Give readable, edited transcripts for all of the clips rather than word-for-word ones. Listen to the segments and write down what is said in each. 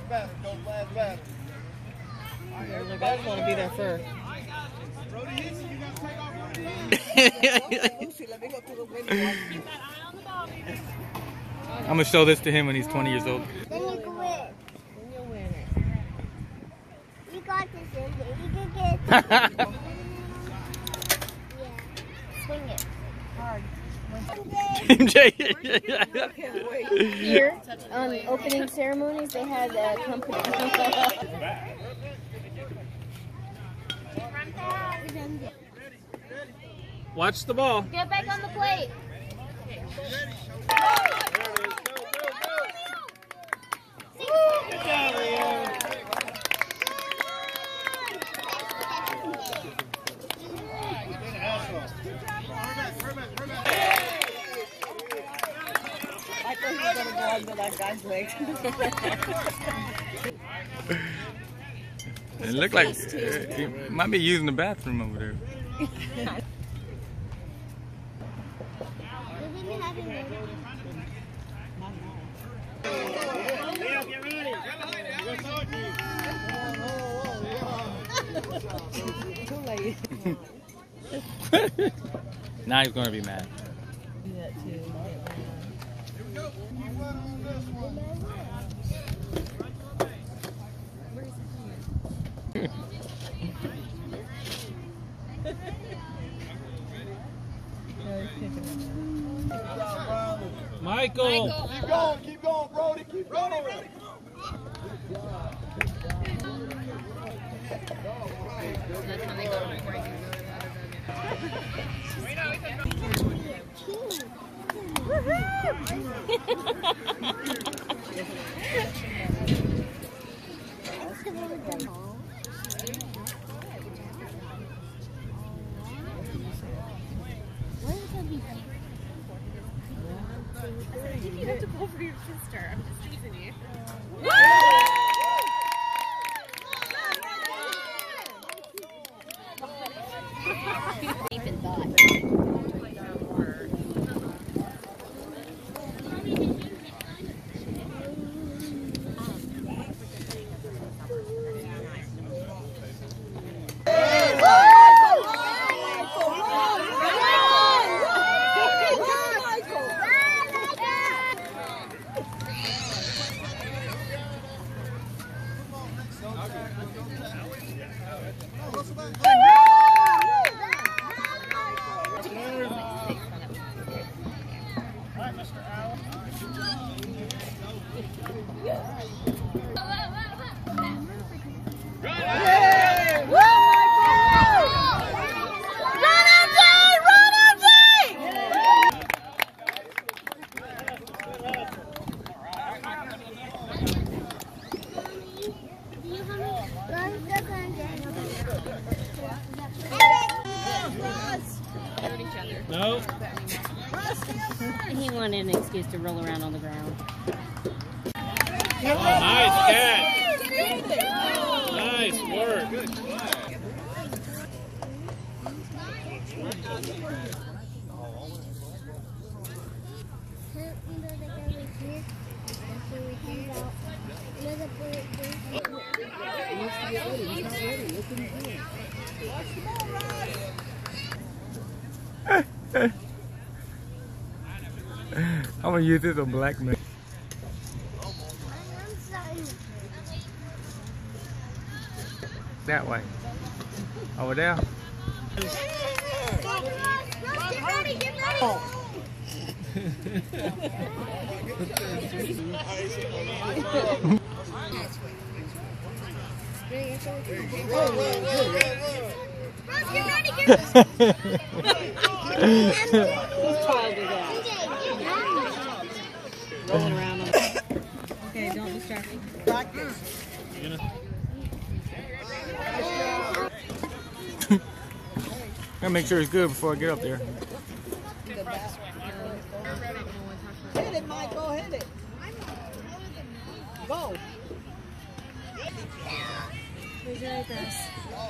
Look, I just want to be there first. I'm gonna show this to him when he's 20 years old. Then you can win. Then you'll win it. You got this, Linda. You can get it. Yeah. Swing it hard. Team J. Here, on opening ceremonies, they had a company. Watch the ball. Get back on the plate. I thought he was going to go under that guy's leg. It looked like he might be using the bathroom over there. Too late. Now he's gonna be mad. Do that too. Michael! Keep going, Brody, keep going. You have to pull for your sister. I'm just teasing you. Deep in thought. No. He wanted an excuse to roll around on the ground. Oh, nice catch. Nice work. I'm gonna use this on black man. That way. Over there. Rolling around on Okay, don't distract me. Practice. Gotta make sure it's good before I get up there. Hit it, Michael, hit it. Go. Where's your eyebrows?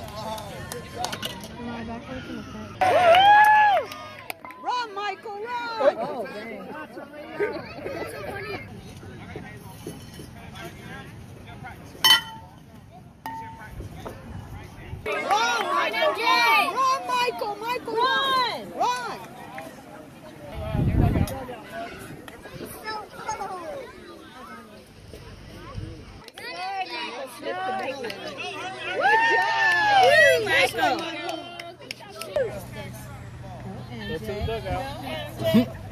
Run, Michael, run! Oh, dang. go. Go to the dugout.